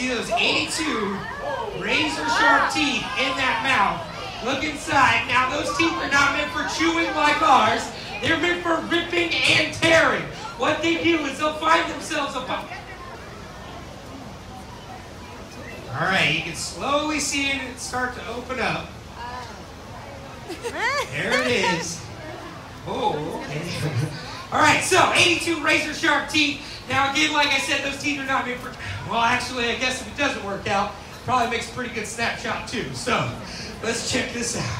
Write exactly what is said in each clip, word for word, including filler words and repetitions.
see those eighty-two razor sharp teeth in that mouth. Look inside. Now those teeth are not meant for chewing like ours. They're meant for ripping and tearing. What they do is they'll find themselves a... All right, you can slowly see it start to open up. There it is. Oh, okay. All right, so eighty-two razor sharp teeth. Now again, like I said, those teeth are not made for... Well, actually, I guess if it doesn't work out, probably makes a pretty good snapshot too. So let's check this out.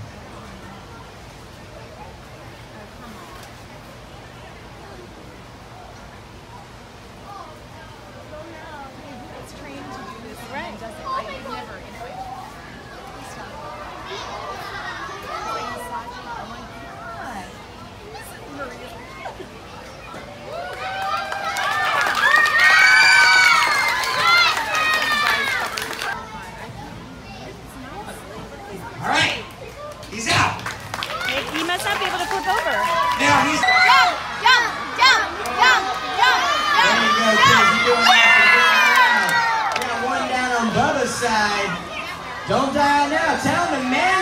All right, he's out. He must not be able to flip over. Now he's... Jump, jump, jump, jump, jump, There you go, kids. You're doing that. We got one down on Bubba's side. Don't die now. Tell him to man